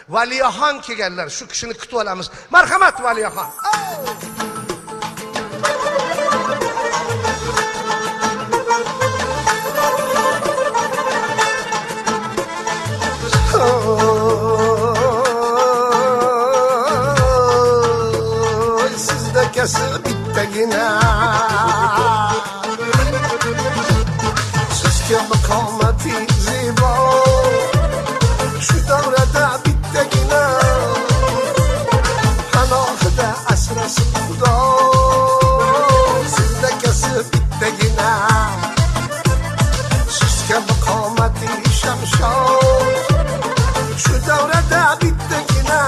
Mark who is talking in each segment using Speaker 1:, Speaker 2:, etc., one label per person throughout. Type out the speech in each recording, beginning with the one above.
Speaker 1: Valiyaxon kelganlar. Shu kishini kutib olamiz. Marhamat Valiyaxon. Sizde kesib bittagina sizga maqomati zibo shu davrada bittagina panohida asrasin xudo sizda kesib bittagina sizga maqomati shamshon shu davrada bittagina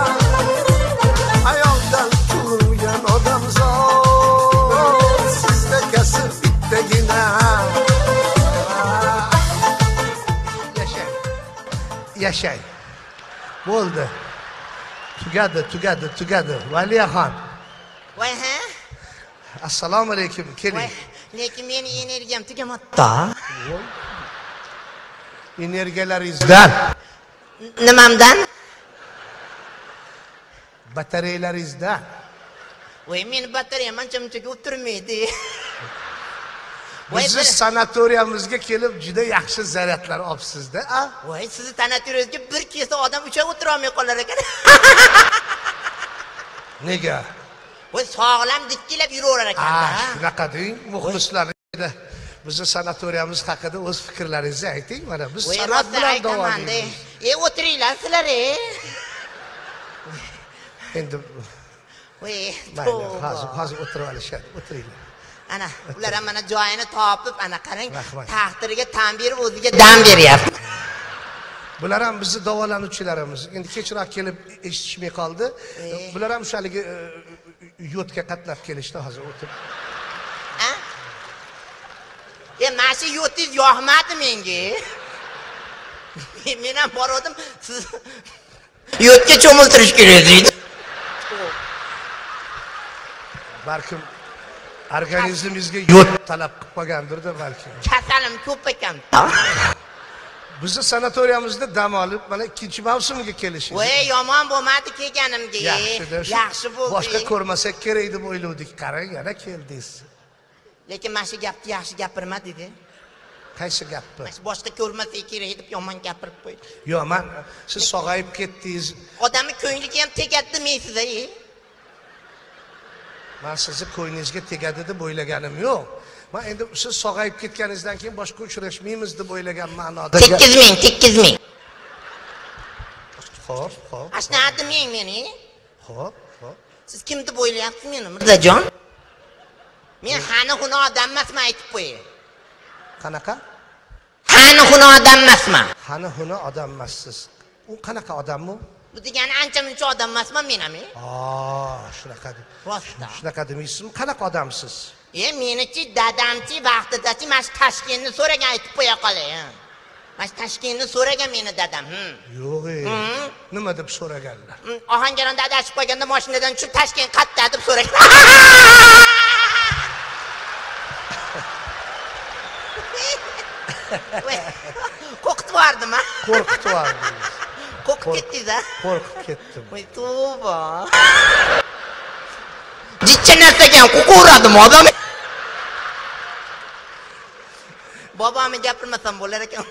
Speaker 1: ayoldan turgan odamzod sizda kasb bittagina yashay bo'ldi tugadi Valiyaxon
Speaker 2: voy ha
Speaker 1: assalomu alaykum keling
Speaker 2: lekin meni energiyam tugamadi
Speaker 1: energiyalaringizdan
Speaker 2: nimamdan
Speaker 1: batareyalaringizdan
Speaker 2: voy meni batareyam ancha-munchaga o'tirmaydi
Speaker 1: bizni sanatoriyamizga kelib juda yaxshi zaryadlar olibsiz-da.
Speaker 2: voy sizni sanatoriyangizga bir kelsa odam uchoq o'tira olmay qolar ekan.
Speaker 1: Nega?
Speaker 2: voy sog'lam dikkilab yuraverar ekan-da.
Speaker 1: Shunaqa deng, muxlislar. Bizni sanatoriyamiz haqida o'z fikrlaringizni ayting. Mana biz san'at bilan davolaymiz.
Speaker 2: O'tiringlar sizlar.
Speaker 1: Endi
Speaker 2: voy
Speaker 1: hozir o'tirib olishadi. O'tiringlar.
Speaker 2: Ana ular ham mana joyini topib, ana qarang, taqdiriga tan berib o'ziga dam beryapti.
Speaker 1: Bular ham bizni davolanuvchilarimiz. Endi kechroq kelib eshitishmay qoldi. Bular ham o'shaligi yotga qatnab kelishdi hozir o'tib.
Speaker 2: Mana shu yotingiz yoqmadi menga. Men ham bordim, siz yotga cho'miltirish kerak deydi.
Speaker 1: Balkim organizmimizga yot talab qilib qolgandir-da balki.
Speaker 2: Kasalim ko'p ekan.
Speaker 1: Bizni sanatoriyamizda dam olib, mana ikkinchi mavsumga kelishingiz.
Speaker 2: Voy, yomon bo'lmadi kelganimga. Yaxshi bo'ldi.
Speaker 1: Boshqa ko'rmasak kerak deb o'ylovdik. Qarang, yana keldingiz.
Speaker 2: Lekin mana shu gapni yaxshi gapirma dedi.
Speaker 1: Qaysi gapni?
Speaker 2: Boshqa ko'rmasak kerak deb yomon gapirib qo'ydi.
Speaker 1: Yo'q, men siz sog'ayib ketdingiz.
Speaker 2: Odamning ko'ngliga ham tegadi demaysiz-a?
Speaker 1: Men sizni ko'nglingizga tegadi deb o'ylaganim yo'q. Men endi siz sog'ayib ketganingizdan keyin boshqa uchrashmaymiz deb o'ylagan ma'noda.
Speaker 2: 8 ming.
Speaker 1: Xo'p.
Speaker 2: Ashnadi meni.
Speaker 1: Xo'p.
Speaker 2: Siz kim deb o'ylayapsiz meni, Mirzajon? Men xona odam emasman, aytib qo'yay.
Speaker 1: Qanaqa?
Speaker 2: Xona odam emasman.
Speaker 1: Xona odam emassiz. U qanaqa odam bu?
Speaker 2: Bu degani ancha-muncha odam emasman men ham.
Speaker 1: Shunaqa.
Speaker 2: Rosta.
Speaker 1: Shunaqa demaysizmi? Qanaqa odamsiz?
Speaker 2: Menichi dadamchi vaqtidachi mana Toshkentni so'ragan, aytib qo'ya qolay. Mana Toshkentni so'ragan meni dadam.
Speaker 1: Yo'q. Nima deb so'raganlar?
Speaker 2: Ohangaronda adashib qolganda mashinadan tushib Toshkent qayerda deb so'ragan. Qo'rqitib yubordim-a?
Speaker 1: Qo'rqitib yubordingiz.
Speaker 2: Qo'rqib ketdingiz-a?
Speaker 1: Qo'rqib ketdim.
Speaker 2: Voy tavba. Jichcha narsaga qo'quradim odam. Bobomni gapirmasam bo'lar ekan.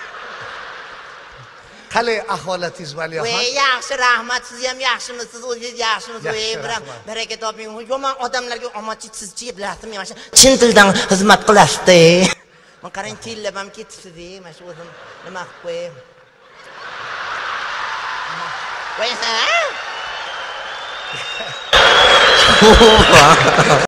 Speaker 1: Qalay ahvolatingiz Valiyaxon?
Speaker 2: Voy yaxshi, rahmat. Siz ham yaxshimisiz? O'zingiz yaxshimisiz? Voy biram baraka toping. Yomon odamlarga omadsiz bilasizmi? Mana shu chin dildan xizmat qilasizda. Men qarang, tillab ham ketibsiz-da. Mana shu o'zim nima qilib qo'yay. Voy ha?